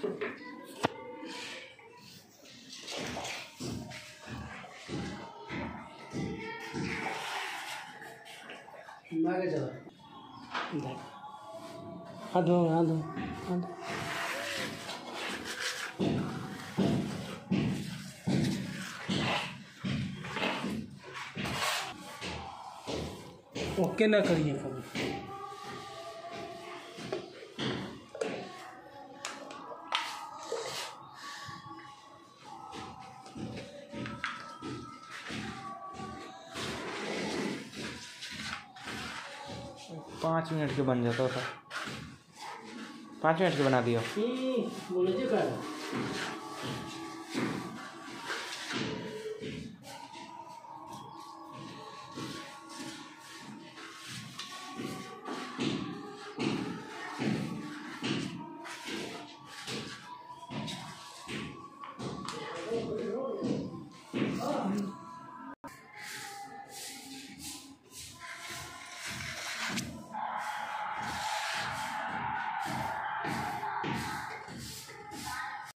आगे चलो। हाथ धो हाथ धो हाथ धो। ओके ना करिए कभी। पाँच मिनट के बन जाता था। 5 मिनट के बना दिया। बोलो जी।